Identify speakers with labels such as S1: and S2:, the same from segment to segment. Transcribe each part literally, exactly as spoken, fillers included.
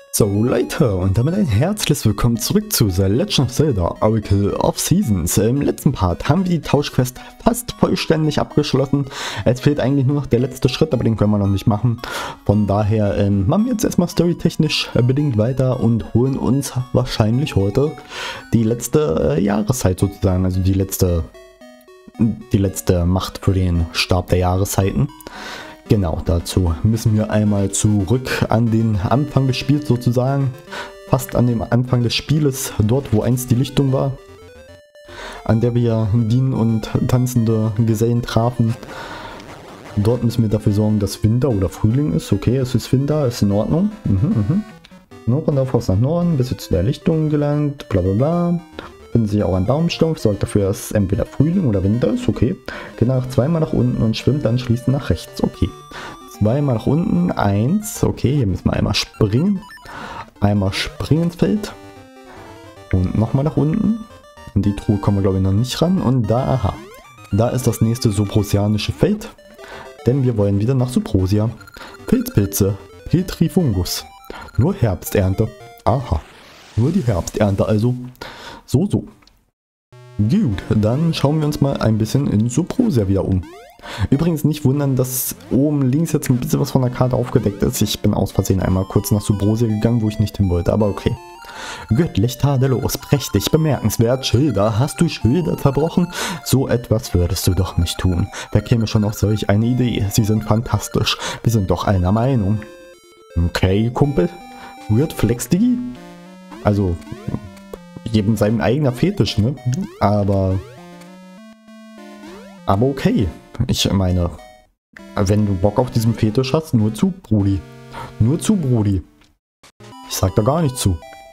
S1: So Leute, und damit ein herzliches Willkommen zurück zu The Legend of Zelda Oracle of Seasons. Im letzten Part haben wir die Tauschquest fast vollständig abgeschlossen. Es fehlt eigentlich nur noch der letzte Schritt, aber den können wir noch nicht machen. Von daher ähm, machen wir jetzt erstmal storytechnisch bedingt weiter und holen uns wahrscheinlich heute die letzte äh, Jahreszeit sozusagen, also die letzte, die letzte Macht für den Stab der Jahreszeiten. Genau, dazu müssen wir einmal zurück an den Anfang des Spiels sozusagen. Fast an dem Anfang des Spieles, dort wo einst die Lichtung war. An der wir Din und tanzende Gesellen trafen. Dort müssen wir dafür sorgen, dass Winter oder Frühling ist. Okay, es ist Winter, ist in Ordnung. Mhm, mhm. Noch und auf nach Norden, bis jetzt zu der Lichtung gelangt, bla bla bla. Finden sich auch ein Baumstumpf, sorgt dafür, dass es entweder Frühling oder Winter ist, okay. Geht nach zweimal nach unten und schwimmt anschließend nach rechts, okay. Zweimal nach unten, eins, okay, hier müssen wir einmal springen. Einmal springen ins Feld. Und nochmal nach unten. In die Truhe kommen wir glaube ich noch nicht ran. Und da, aha, da ist das nächste Suprosianische Feld. Denn wir wollen wieder nach Suprosia. Pilzpilze, Petrifungus. Nur Herbsternte, aha. Nur die Herbsternte also. So, so. Gut, dann schauen wir uns mal ein bisschen in Suprosia wieder um. Übrigens nicht wundern, dass oben links jetzt ein bisschen was von der Karte aufgedeckt ist. Ich bin aus Versehen einmal kurz nach Suprosia gegangen, wo ich nicht hin wollte, aber okay. Göttlich tadellos, prächtig, bemerkenswert, Schilder. Hast du Schilder zerbrochen? So etwas würdest du doch nicht tun. Wer käme schon auf solch eine Idee? Sie sind fantastisch. Wir sind doch einer Meinung. Okay, Kumpel. Weird Flex, Digi? Also... jedem sein eigener Fetisch, ne? Aber... Aber okay. Ich meine, wenn du Bock auf diesen Fetisch hast, nur zu, Brudi. Nur zu, Brudi. Ich sag da gar nicht zu.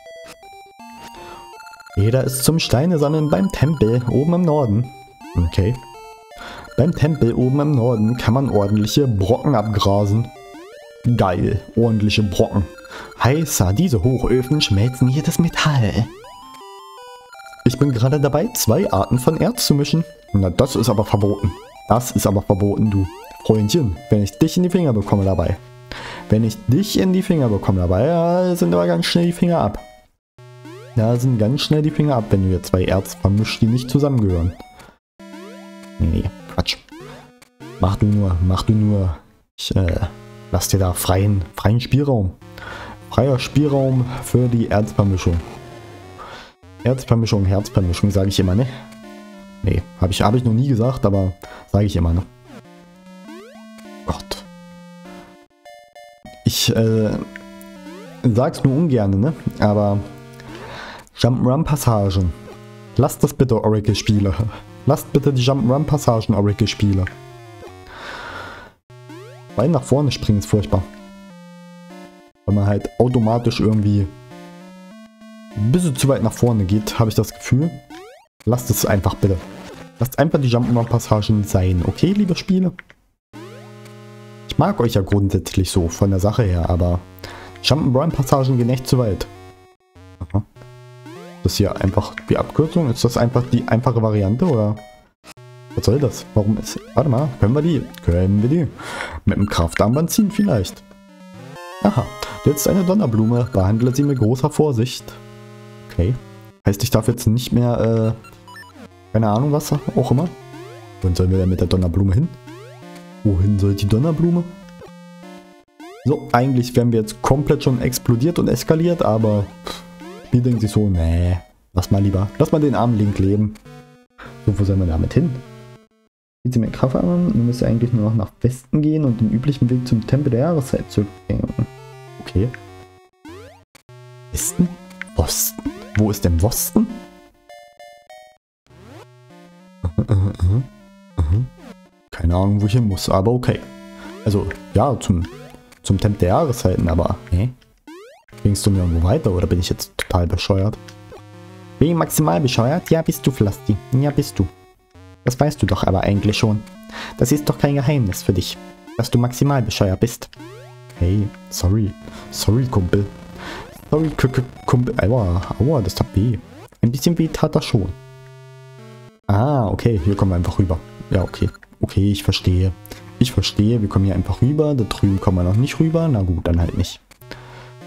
S1: Jeder ist zum Steine sammeln beim Tempel oben im Norden. Okay. Beim Tempel oben im Norden kann man ordentliche Brocken abgrasen. Geil, ordentliche Brocken. Heißer, diese Hochöfen schmelzen jedes Metall. Ich bin gerade dabei, zwei Arten von Erz zu mischen. Na, das ist aber verboten. Das ist aber verboten, du Freundchen. Wenn ich dich in die Finger bekomme dabei. Wenn ich dich in die Finger bekomme dabei, ja, sind aber ganz schnell die Finger ab. Da sind ganz schnell die Finger ab, wenn du hier zwei Erz vermischt, die nicht zusammengehören. Nee, nee, Quatsch. Mach du nur, mach du nur. Ich äh, lass dir da freien, freien Spielraum. Freier Spielraum für die Erzvermischung. Herzvermischung, Herzvermischung, sage ich immer, ne? Nee, habe ich, hab ich noch nie gesagt, aber sage ich immer, ne? Gott. Ich, äh, sag's nur ungern, ne? Aber Jump'n'Run-Passagen. Lasst das bitte, Oracle-Spieler. Lasst bitte die Jump'n'Run-Passagen, Oracle-Spieler. Weil nach vorne springen ist furchtbar. Weil man halt automatisch irgendwie ein bisschen zu weit nach vorne geht, habe ich das Gefühl. Lasst es einfach bitte. Lasst einfach die Jump'n'Run-Passagen sein, okay, liebe Spiele? Ich mag euch ja grundsätzlich so von der Sache her, aber Jump'n'Run-Passagen gehen echt zu weit. Aha. Das ist hier einfach die Abkürzung? Ist das einfach die einfache Variante, oder? Was soll das? Warum ist... Warte mal, können wir die? Können wir die? Mit dem Kraftarmband ziehen vielleicht. Aha, jetzt eine Donnerblume. Behandle sie mit großer Vorsicht. Okay. Heißt, ich darf jetzt nicht mehr, äh, keine Ahnung was, auch immer. Wohin sollen wir denn mit der Donnerblume hin? Wohin soll die Donnerblume? So, eigentlich wären wir jetzt komplett schon explodiert und eskaliert, aber wir denken sich so, nee, lass mal lieber, lass mal den armen Link leben. So, wo sollen wir damit hin? Sieht sie mit Kraft an, du müsst eigentlich nur noch nach Westen gehen und den üblichen Weg zum Tempel der Jahreszeit zurückgehen. Okay. Westen? Osten? Wo ist denn Wosten? Keine Ahnung, wo ich hin muss, aber okay. Also, ja, zum, zum Tempel der Jahreszeiten, aber, hä? Gingst du mir irgendwo weiter oder bin ich jetzt total bescheuert? Bin ich maximal bescheuert? Ja, bist du, Flasti. Ja, bist du. Das weißt du doch aber eigentlich schon. Das ist doch kein Geheimnis für dich, dass du maximal bescheuert bist. Hey, sorry. Sorry, Kumpel. Sorry, Kumpel. Aua, aua, das tat weh. Ein bisschen weh tat das schon. Ah, okay, hier kommen wir einfach rüber. Ja, okay. Okay, ich verstehe. Ich verstehe, wir kommen hier einfach rüber. Da drüben kommen wir noch nicht rüber. Na gut, dann halt nicht.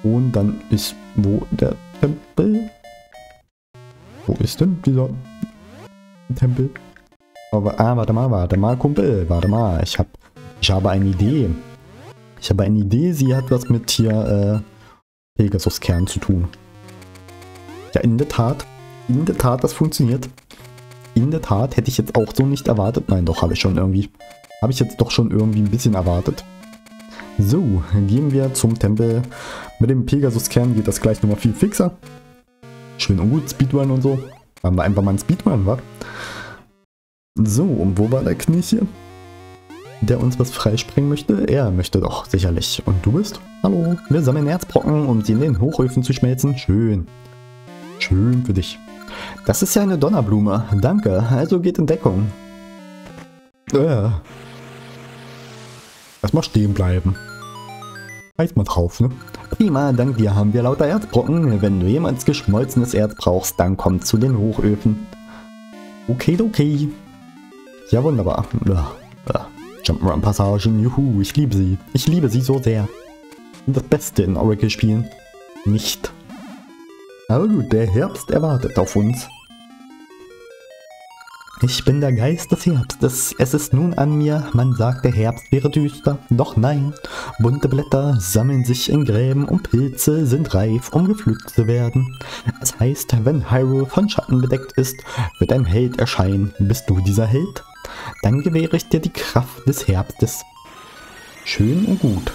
S1: Und dann ist wo der Tempel? Wo ist denn dieser Tempel? Aber, ah, warte mal, warte mal, Kumpel. Warte mal, ich, hab, ich habe eine Idee. Ich habe eine Idee, sie hat was mit hier äh, Pegasus-Kern zu tun. Ja, in der Tat. In der Tat, das funktioniert. In der Tat hätte ich jetzt auch so nicht erwartet. Nein, doch, habe ich schon irgendwie. Habe ich jetzt doch schon irgendwie ein bisschen erwartet. So, gehen wir zum Tempel. Mit dem Pegasus-Kern geht das gleich nochmal viel fixer. Schön und gut, Speedrun und so. Haben wir einfach mal einen Speedrun, wa? So, und wo war der Kniech hier? Der uns was freispringen möchte? Er möchte doch, sicherlich. Und du bist? Hallo, wir sammeln Erzbrocken, um sie in den Hochöfen zu schmelzen. Schön. Schön für dich. Das ist ja eine Donnerblume. Danke, also geht in Deckung. Äh. Erstmal stehen bleiben. Scheiß mal drauf, ne? Prima, dank dir haben wir lauter Erzbrocken. Wenn du jemals geschmolzenes Erz brauchst, dann komm zu den Hochöfen. Okay, okay. Ja, wunderbar. Ja, ja. Jump'n'Run-Passagen, juhu, ich liebe sie. Ich liebe sie so sehr. Und das Beste in Oracle-Spielen. Nicht. Aber gut, der Herbst erwartet auf uns. Ich bin der Geist des Herbstes, es ist nun an mir, man sagt der Herbst wäre düster, doch nein, bunte Blätter sammeln sich in Gräben und Pilze sind reif, um gepflückt zu werden. Es heißt, wenn Hyrule von Schatten bedeckt ist, wird ein Held erscheinen. Bist du dieser Held? Dann gewähre ich dir die Kraft des Herbstes. Schön und gut.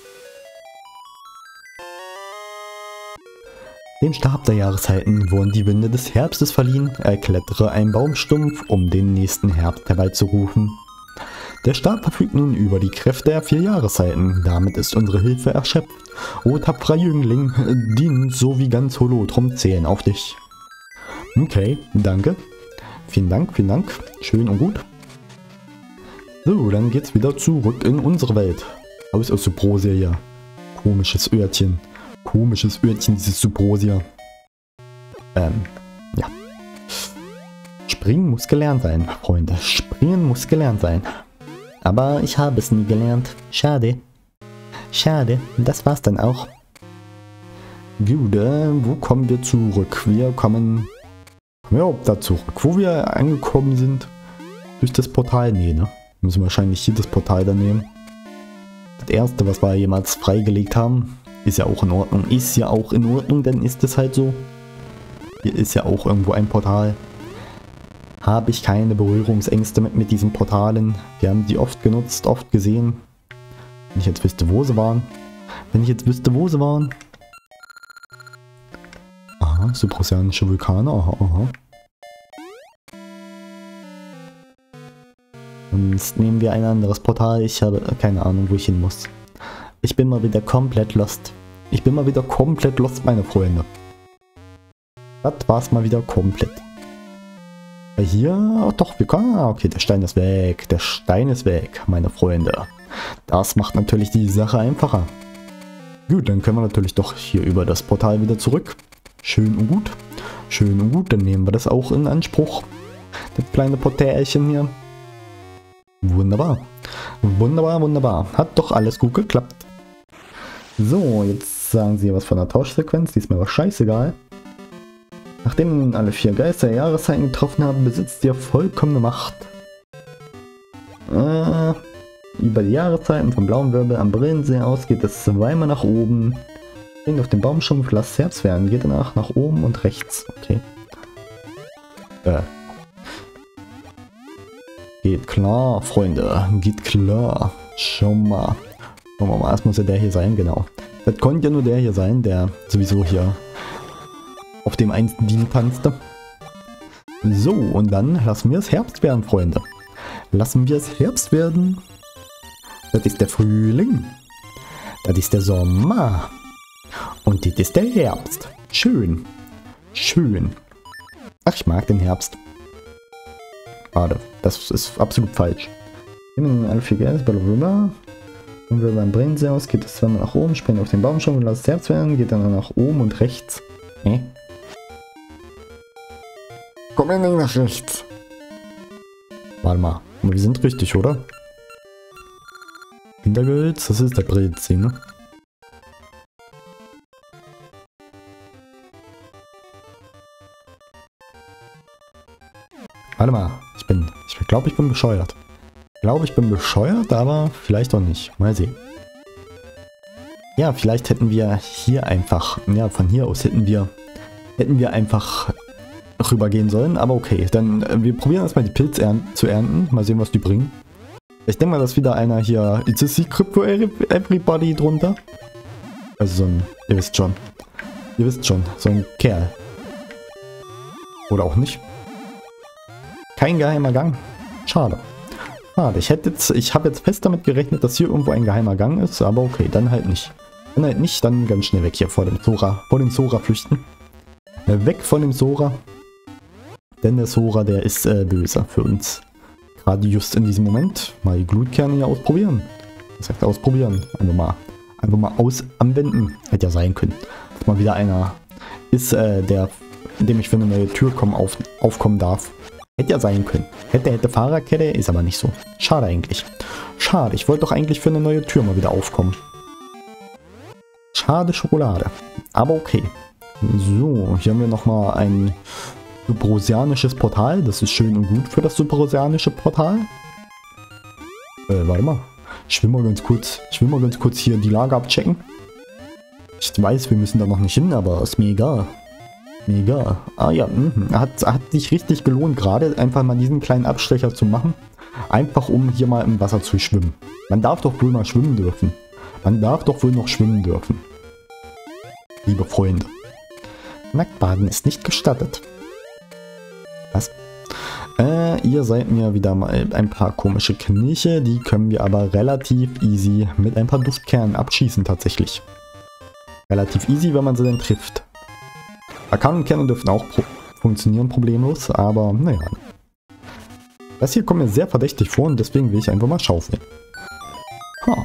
S1: Dem Stab der Jahreszeiten wurden die Winde des Herbstes verliehen. Erklettere einen Baumstumpf, um den nächsten Herbst herbeizurufen. Der Stab verfügt nun über die Kräfte der vier Jahreszeiten. Damit ist unsere Hilfe erschöpft. O tapferer Jüngling, dienen so wie ganz Holotrum zählen auf dich. Okay, danke. Vielen Dank, vielen Dank. Schön und gut. So, dann geht's wieder zurück in unsere Welt. Aus aus Subrosia hier. Komisches Örtchen. Komisches Örtchen, dieses Subrosia. Ähm, ja. Springen muss gelernt sein, Freunde. Springen muss gelernt sein. Aber ich habe es nie gelernt. Schade. Schade, das war's dann auch. Gut, äh, wo kommen wir zurück? Wir kommen... Kommen wir da zurück? Wo wir angekommen sind? Durch das Portal? Nee, ne? Wir müssen wahrscheinlich hier das Portal dann nehmen. Das erste, was wir jemals freigelegt haben. Ist ja auch in Ordnung. Ist ja auch in Ordnung, dann ist es halt so. Hier ist ja auch irgendwo ein Portal. Habe ich keine Berührungsängste mit, mit diesen Portalen. Wir haben die oft genutzt, oft gesehen. Wenn ich jetzt wüsste, wo sie waren. Wenn ich jetzt wüsste, wo sie waren. Aha, subozeanische Vulkane. Aha, aha. Sonst nehmen wir ein anderes Portal. Ich habe keine Ahnung, wo ich hin muss. Ich bin mal wieder komplett lost. Ich bin mal wieder komplett lost, meine Freunde. Das war's mal wieder komplett. Hier, doch, wir können... Ah, okay, der Stein ist weg. Der Stein ist weg, meine Freunde. Das macht natürlich die Sache einfacher. Gut, dann können wir natürlich doch hier über das Portal wieder zurück. Schön und gut. Schön und gut, dann nehmen wir das auch in Anspruch. Das kleine Portälchen hier. Wunderbar. Wunderbar, wunderbar. Hat doch alles gut geklappt. So, jetzt sagen sie was von der Tauschsequenz. Die ist mir aber scheißegal. Nachdem nun alle vier Geister Jahreszeiten getroffen haben, besitzt ihr vollkommene Macht. Äh, über die Jahreszeiten vom blauen Wirbel am Brillensee aus geht es zweimal nach oben. Springt auf den Baumstumpf, lasst Herbst werden. Geht danach nach oben und rechts. Okay. Äh. Geht klar, Freunde. Geht klar. Schau mal. Schauen wir mal, es muss ja der hier sein, genau. Das konnte ja nur der hier sein, der sowieso hier auf dem einsten Dien tanzte. So, und dann lassen wir es Herbst werden, Freunde. Lassen wir es Herbst werden. Das ist der Frühling. Das ist der Sommer. Und das ist der Herbst. Schön. Schön. Ach, ich mag den Herbst. Schade, das ist absolut falsch. Nehmen alle vier Geister, blablabla. Und wir beim Brennensee aus, geht es zweimal nach oben, springt auf den Baumstamm und lasst es Herbst werden, geht dann nach oben und rechts. Hä? Komm ja nicht nach rechts. Warte mal, aber wir sind richtig, oder? Hintergehölz, das ist der Brennensee, ne? Warte mal. Ich bin, ich glaube, ich bin bescheuert. Ich glaube, ich bin bescheuert, aber vielleicht auch nicht. Mal sehen. Ja, vielleicht hätten wir hier einfach, ja, von hier aus hätten wir, hätten wir einfach rübergehen sollen. Aber okay, dann äh, wir probieren erstmal die Pilze ern zu ernten. Mal sehen, was die bringen. Ich denke mal, dass wieder einer hier, it's a secret for everybody drunter. Also so ein, ihr wisst schon. Ihr wisst schon, so ein Kerl. Oder auch nicht. Kein geheimer Gang. Schade. Schade. Ich hätte jetzt, ich habe jetzt fest damit gerechnet, dass hier irgendwo ein geheimer Gang ist, aber okay, dann halt nicht. Dann halt nicht, dann ganz schnell weg hier vor dem Sora, vor dem Sora flüchten. Äh, weg von dem Sora. Denn der Sora, der ist äh, böse für uns. Gerade just in diesem Moment mal die Glutkerne hier ausprobieren. Das heißt ausprobieren. Einfach mal, einfach mal aus anwenden. Hätte ja sein können. Dass mal wieder einer ist, äh, der, dem ich für eine neue Tür kommen, auf, aufkommen darf. Hätte ja sein können. Hätte, hätte Fahrerkette, ist aber nicht so. Schade eigentlich. Schade, ich wollte doch eigentlich für eine neue Tür mal wieder aufkommen. Schade Schokolade. Aber okay. So, hier haben wir nochmal ein Superozeanisches Portal. Das ist schön und gut für das Superozeanische Portal. Äh, warte mal. Ich will mal ganz kurz, ich will mal ganz kurz hier die Lage abchecken. Ich weiß, wir müssen da noch nicht hin, aber ist mir egal. Mir egal. Ah ja, mh. hat, hat sich richtig gelohnt, gerade einfach mal diesen kleinen Abstecher zu machen. Einfach um hier mal im Wasser zu schwimmen. Man darf doch wohl mal schwimmen dürfen. Man darf doch wohl noch schwimmen dürfen. Liebe Freunde. Nacktbaden ist nicht gestattet. Was? Äh, ihr seid mir wieder mal ein paar komische Knilche. Die können wir aber relativ easy mit ein paar Duftkernen abschießen tatsächlich. Relativ easy, wenn man sie denn trifft. Arkanenkerne dürften auch pro funktionieren problemlos, aber naja. Das hier kommt mir sehr verdächtig vor und deswegen will ich einfach mal schaufeln. Ha.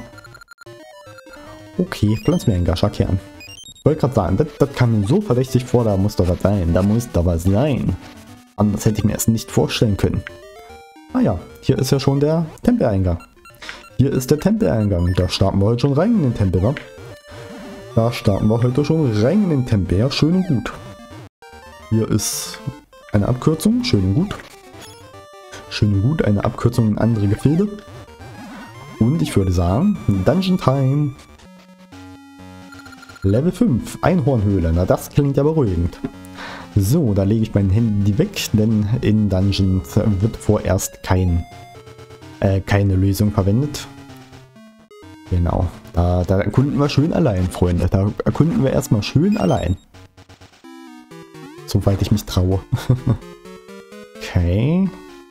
S1: Okay, pflanz mir einen Gascha-Kern. Ich wollte gerade sagen, das, das kam mir so verdächtig vor, da muss doch was sein. Da muss doch was sein. Anders hätte ich mir erst nicht vorstellen können. Ah ja, hier ist ja schon der Tempeleingang. Hier ist der Tempeleingang. Da starten wir heute schon rein in den Tempel, wa? Da starten wir heute schon rein in den Tempel. Ja, schön und gut. Hier ist eine Abkürzung. Schön und gut. Schön und gut. Eine Abkürzung in andere Gefilde. Und ich würde sagen, Dungeon Time. Level fünf. Einhornhöhle. Na, das klingt ja beruhigend. So, da lege ich mein Handy weg, denn in Dungeons wird vorerst kein, äh, keine Lösung verwendet. Genau, da, da erkunden wir schön allein, Freunde. Da erkunden wir erstmal schön allein. Soweit ich mich traue. Okay.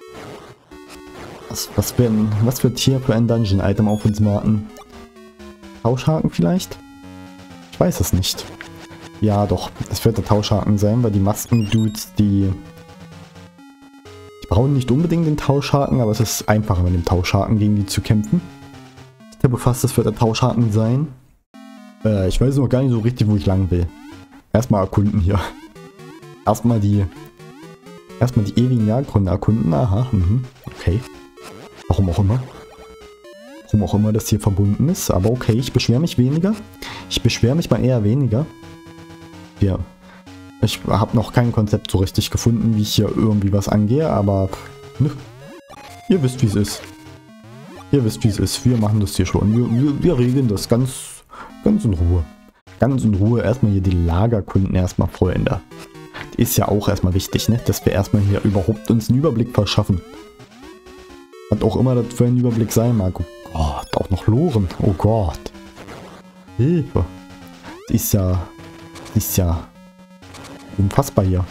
S1: Was, was, für ein, was wird hier für ein Dungeon-Item auf uns warten? Tauschhaken vielleicht? Ich weiß es nicht. Ja, doch. Es wird der Tauschhaken sein, weil die Masken-Dudes, die... Die brauchen nicht unbedingt den Tauschhaken, aber es ist einfacher mit dem Tauschhaken gegen die zu kämpfen. Ich glaube fast, es wird der Tauschhaken sein. Äh, ich weiß noch gar nicht so richtig, wo ich lang will. Erstmal erkunden hier. Erstmal die... Erstmal die ewigen Jagdgründe erkunden. Aha, mhm. Okay. Warum auch immer. Warum auch immer das hier verbunden ist. Aber okay, ich beschwere mich weniger. Ich beschwere mich mal eher weniger. Ja. Ich habe noch kein Konzept so richtig gefunden, wie ich hier irgendwie was angehe, aber ne. Ihr wisst, wie es ist. Ihr wisst, wie es ist. Wir machen das hier schon. Wir, wir, wir regeln das ganz, ganz in Ruhe. Ganz in Ruhe. Erstmal hier die Lagerkunden erstmal, Freunde. Ist ja auch erstmal wichtig, ne? Dass wir erstmal hier überhaupt uns einen Überblick verschaffen. Was auch immer das für ein Überblick sein mag. Oh Gott, auch noch Loren. Oh Gott. Hilfe. Das ist ja... Das ist ja... unfassbar hier.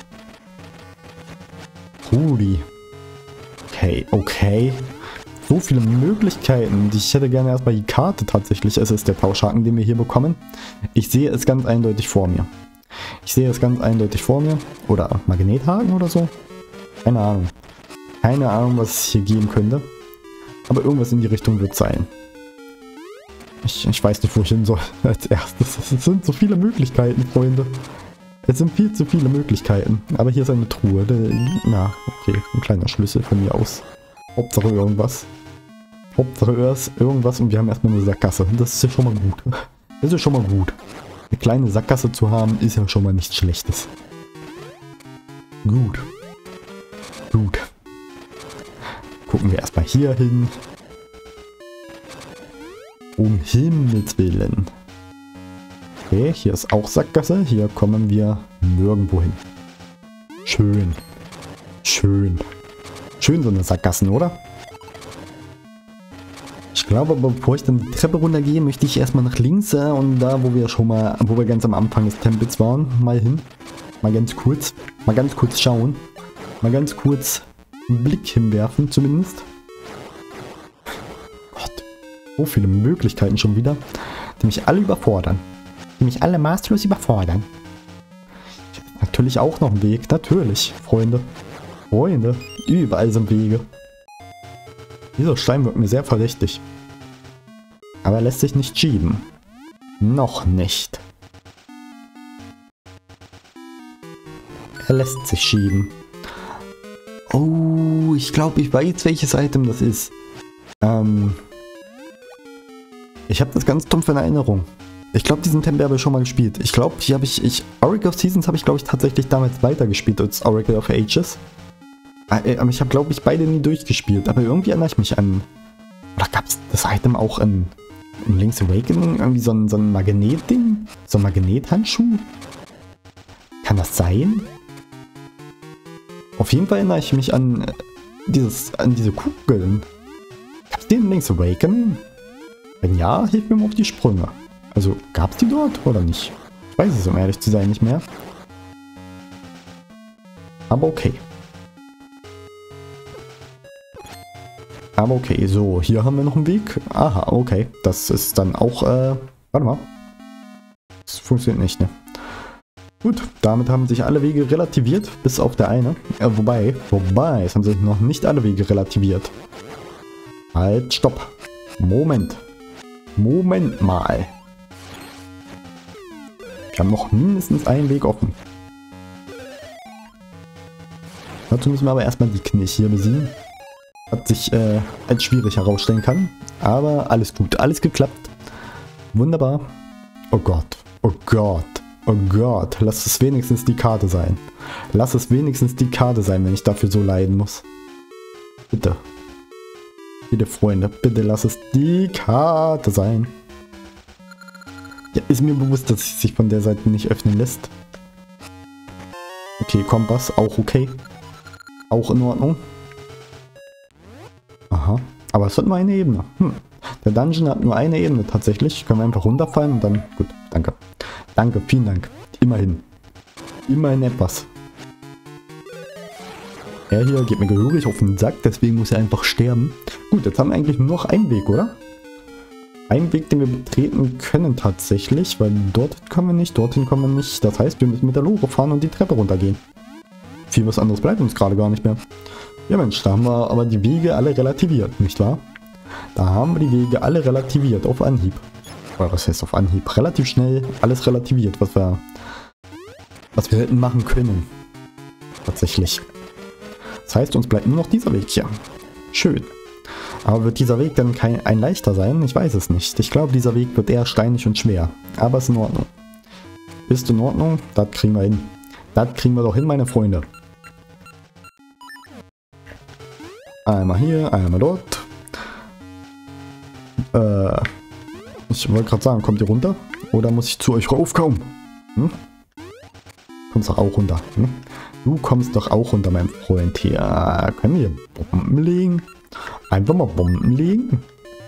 S1: Rudi. Okay, okay. So viele Möglichkeiten. Ich hätte gerne erstmal die Karte tatsächlich. Es ist der Tauschhaken, den wir hier bekommen. Ich sehe es ganz eindeutig vor mir. Ich sehe es ganz eindeutig vor mir. Oder Magnethaken oder so. Keine Ahnung. Keine Ahnung, was es hier geben könnte. Aber irgendwas in die Richtung wird sein. Ich, ich weiß nicht, wo ich hin soll als erstes. Es sind so viele Möglichkeiten, Freunde. Es sind viel zu viele Möglichkeiten. Aber hier ist eine Truhe. Na, okay. Ein kleiner Schlüssel von mir aus. Hauptsache irgendwas. Hauptsache irgendwas und wir haben erstmal eine Sackgasse. Das ist ja schon mal gut. Das ist schon mal gut. Eine kleine Sackgasse zu haben, ist ja schon mal nichts Schlechtes. Gut. Gut. Gucken wir erstmal hier hin. Um Himmels Willen. Okay, hier ist auch Sackgasse. Hier kommen wir nirgendwo hin. Schön. Schön. Schön so eine Sackgassen, oder? Ich glaube, aber bevor ich dann die Treppe runtergehe, möchte ich erstmal nach links äh, und da, wo wir schon mal, wo wir ganz am Anfang des Tempels waren, mal hin. Mal ganz kurz. Mal ganz kurz schauen. Mal ganz kurz einen Blick hinwerfen, zumindest. Gott. So viele Möglichkeiten schon wieder, die mich alle überfordern. Die mich alle maßlos überfordern. Natürlich auch noch ein Weg. Natürlich, Freunde. Freunde. Überall sind Wege. Dieser Stein wird mir sehr verdächtig. Aber er lässt sich nicht schieben. Noch nicht. Er lässt sich schieben. Oh, ich glaube, ich weiß, welches Item das ist. Ähm... Ich habe das ganz dumpf in Erinnerung. Ich glaube, diesen Tempel habe ich schon mal gespielt. Ich glaube, hier habe ich, ich... Oracle of Seasons habe ich, glaube ich, tatsächlich damals weitergespielt als Oracle of Ages. Aber ich habe, glaube ich, beide nie durchgespielt. Aber irgendwie erinnere ich mich an... Oder gab es das Item auch in, in Link's Awakening? Irgendwie so ein, so ein Magnet-Ding? So ein Magnethandschuh? Kann das sein? Auf jeden Fall erinnere ich mich an dieses, an diese Kugeln. Gab es die in Link's Awakening? Wenn ja, hilft mir mal auf die Sprünge. Also, gab es die dort oder nicht? Ich weiß es, um ehrlich zu sein, nicht mehr. Aber okay. Aber okay, so, hier haben wir noch einen Weg. Aha, okay. Das ist dann auch, äh, warte mal. Das funktioniert nicht, ne? Gut, damit haben sich alle Wege relativiert, bis auf der eine. Äh, wobei, wobei, es haben sich noch nicht alle Wege relativiert. Halt, stopp. Moment. Moment mal. Wir haben noch mindestens einen Weg offen. Dazu müssen wir aber erstmal die Knirsch hier besiegen. Was sich äh, als schwierig herausstellen kann. Aber alles gut, alles geklappt. Wunderbar. Oh Gott, oh Gott, oh Gott. Lass es wenigstens die Karte sein. Lass es wenigstens die Karte sein, wenn ich dafür so leiden muss. Bitte. Bitte, Freunde, bitte lass es die Karte sein. Ja, ist mir bewusst, dass es sich von der Seite nicht öffnen lässt. Okay, Kompass, auch okay. Auch in Ordnung. Aha, aber es hat nur eine Ebene. Hm. Der Dungeon hat nur eine Ebene tatsächlich. Können wir einfach runterfallen und dann... Gut, danke. Danke, vielen Dank. Immerhin. Immerhin etwas. Er hier geht mir gehörig auf den Sack, deswegen muss er einfach sterben. Gut, jetzt haben wir eigentlich nur noch einen Weg, oder? Einen Weg, den wir betreten können tatsächlich, weil dort kommen wir nicht, dorthin kommen wir nicht. Das heißt, wir müssen mit der Lore fahren und die Treppe runtergehen. Viel was anderes bleibt uns gerade gar nicht mehr. Ja Mensch, da haben wir aber die Wege alle relativiert, nicht wahr? Da haben wir die Wege alle relativiert, auf Anhieb. Oder was heißt auf Anhieb? Relativ schnell alles relativiert, was wir, was wir hätten machen können. Tatsächlich. Das heißt, uns bleibt nur noch dieser Weg hier. Schön. Aber wird dieser Weg dann kein, ein leichter sein? Ich weiß es nicht. Ich glaube, dieser Weg wird eher steinig und schwer. Aber ist in Ordnung. Ist in Ordnung? Das kriegen wir hin. Das kriegen wir doch hin, meine Freunde. Einmal hier, einmal dort. Äh, ich wollte gerade sagen, kommt ihr runter? Oder muss ich zu euch raufkommen? Hm? Kommst doch auch runter. Hm? Du kommst doch auch runter, mein Freund hier. Können wir hier Bomben legen? Einfach mal Bomben legen?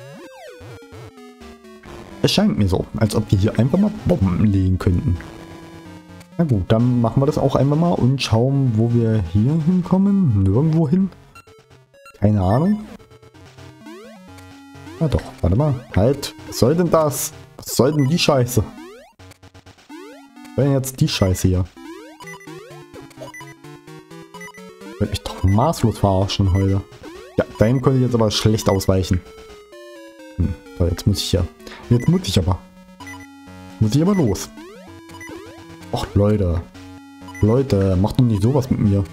S1: Es scheint mir so, als ob wir hier einfach mal Bomben legen könnten. Na gut, dann machen wir das auch einfach mal und schauen, wo wir hier hinkommen. Nirgendwo hin. Keine Ahnung. Na doch, warte mal. Halt, was soll denn das? Was soll denn die Scheiße? Was soll denn jetzt die Scheiße hier? Ich werde mich doch maßlos verarschen heute. Ja, dahin konnte ich jetzt aber schlecht ausweichen. Hm, so, jetzt muss ich ja. Jetzt muss ich aber. Muss ich aber los. Och, Leute. Leute, macht doch nicht sowas mit mir.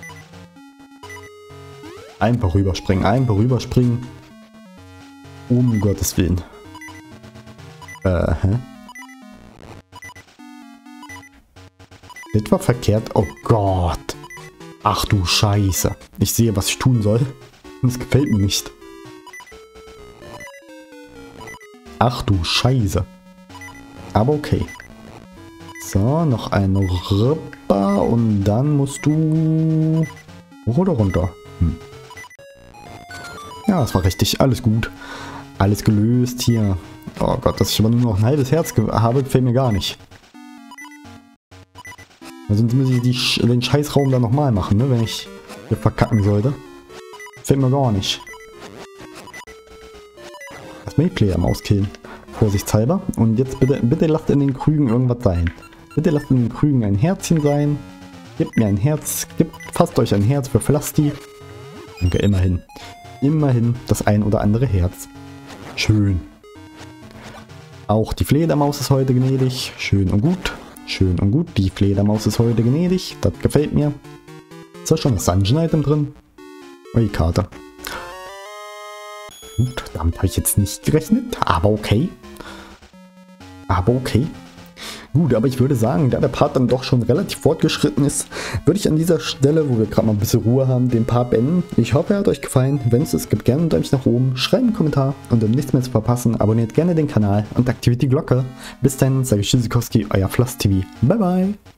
S1: Einfach rüberspringen, einfach rüberspringen. Um Gottes Willen. Äh, hä? Etwa verkehrt? Oh Gott. Ach du Scheiße. Ich sehe, was ich tun soll. Das gefällt mir nicht. Ach du Scheiße. Aber okay. So, noch ein Ripper und dann musst du hoch oder runter. Hm. Ja, das war richtig. Alles gut. Alles gelöst hier. Oh Gott, dass ich aber nur noch ein halbes Herz habe, gefällt mir gar nicht. Sonst muss ich die, den Scheißraum dann nochmal machen, ne, wenn ich hier verkacken sollte. Gefällt mir gar nicht. Lass mal die Player am Auskillen. Vorsichtshalber. Und jetzt bitte, bitte lasst in den Krügen irgendwas sein. Bitte lasst in den Krügen ein Herzchen sein. Gebt mir ein Herz. Gebt, fasst euch ein Herz für Flasti. Danke, immerhin. Immerhin das ein oder andere Herz. Schön. Auch die Fledermaus ist heute gnädig. Schön und gut. Schön und gut. Die Fledermaus ist heute gnädig. Das gefällt mir. Ist da schon das Dungeon-Item drin? Oh, die Karte. Gut, damit habe ich jetzt nicht gerechnet. Aber okay. Aber okay. Gut, aber ich würde sagen, da der Part dann doch schon relativ fortgeschritten ist, würde ich an dieser Stelle, wo wir gerade mal ein bisschen Ruhe haben, den Part beenden. Ich hoffe, er hat euch gefallen. Wenn es ist, gebt gerne ein Däumchen nach oben, schreibt einen Kommentar und um nichts mehr zu verpassen, abonniert gerne den Kanal und aktiviert die Glocke. Bis dann, sage ich Tschüssikowski, euer Floss T V. Bye bye!